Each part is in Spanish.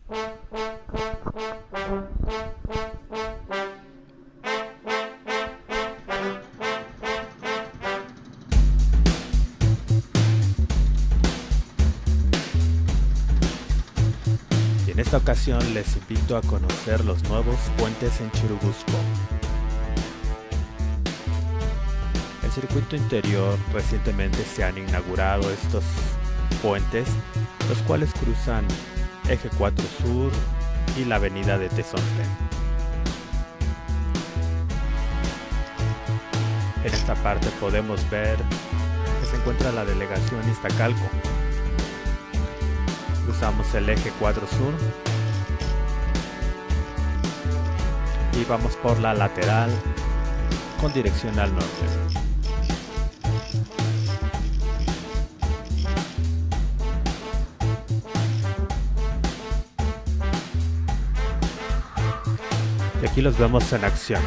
En esta ocasión les invito a conocer los nuevos puentes en Churubusco. En el circuito interior recientemente se han inaugurado estos puentes, los cuales cruzan Eje 4 Sur y la avenida de Tezontle. En esta parte podemos ver que se encuentra la delegación Iztacalco. Cruzamos el Eje 4 Sur y vamos por la lateral con dirección al norte. Y aquí los vemos en acción.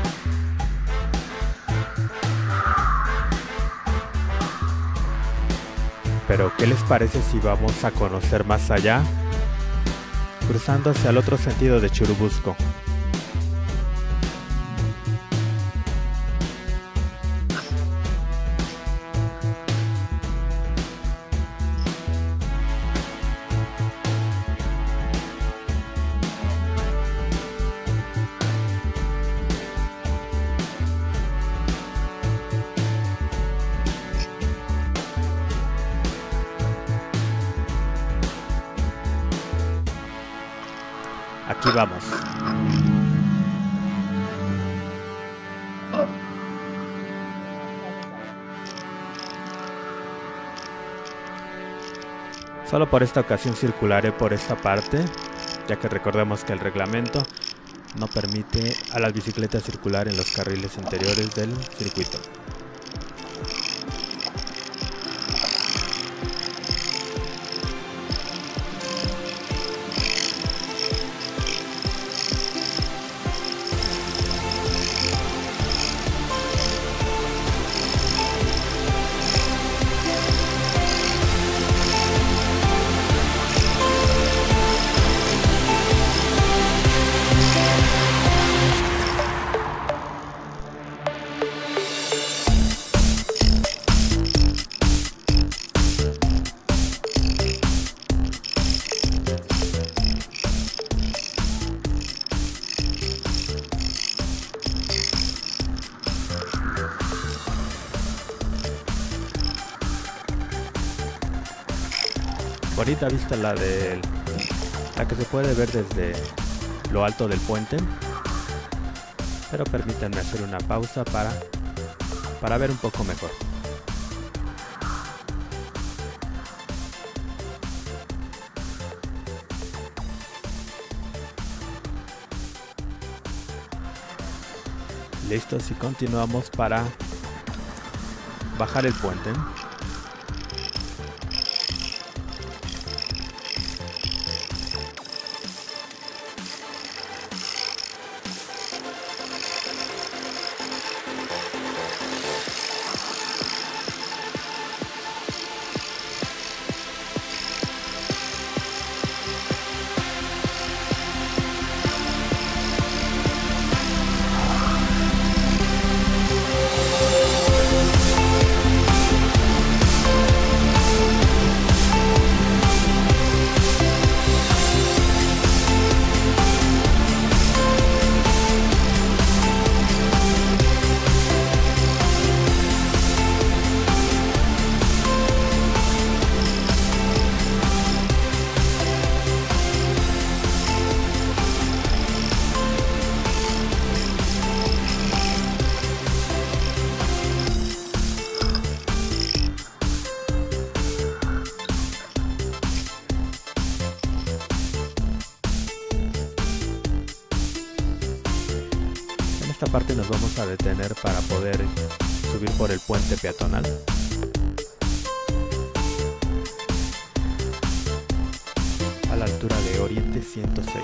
Pero ¿qué les parece si vamos a conocer más allá, cruzando hacia el otro sentido de Churubusco? Aquí vamos. Solo por esta ocasión circularé por esta parte, ya que recordemos que el reglamento no permite a las bicicletas circular en los carriles interiores del circuito. Bonita vista la que se puede ver desde lo alto del puente, pero permítanme hacer una pausa para ver un poco mejor. Listos, y continuamos para bajar el puente. En esta parte nos vamos a detener para poder subir por el puente peatonal. A la altura de Oriente 106.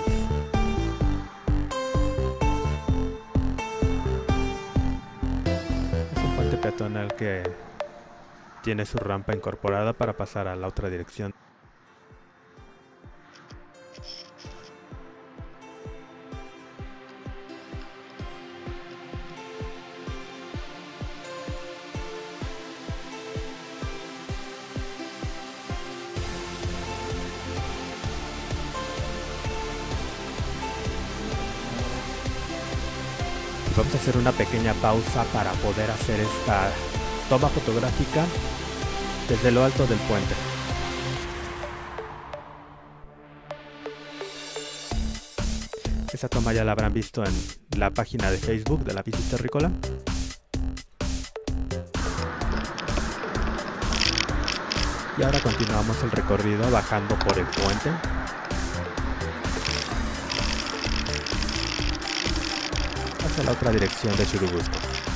Es un puente peatonal que tiene su rampa incorporada para pasar a la otra dirección. vamos a hacer una pequeña pausa para poder hacer esta toma fotográfica desde lo alto del puente. Esa toma ya la habrán visto en la página de Facebook de la Bici Terrícola. Y ahora continuamos el recorrido bajando por el puente. Hacia la otra dirección de Churubusco.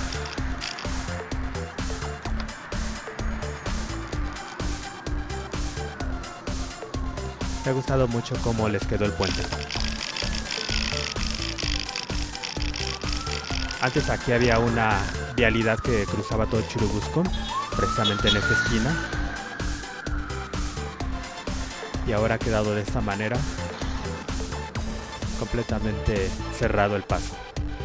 Me ha gustado mucho cómo les quedó el puente. Antes aquí había una vialidad que cruzaba todo Churubusco, precisamente en esta esquina. Y ahora ha quedado de esta manera, completamente cerrado el paso.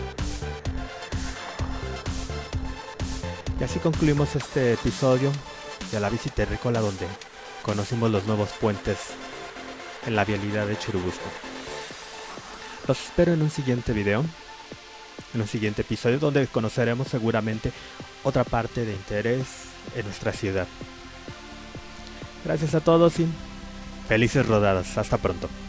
Y así concluimos este episodio de la Bici Terrícola, donde conocimos los nuevos puentes en la vialidad de Churubusco. Los espero en un siguiente video, en un siguiente episodio, donde conoceremos seguramente otra parte de interés en nuestra ciudad. Gracias a todos y felices rodadas. Hasta pronto.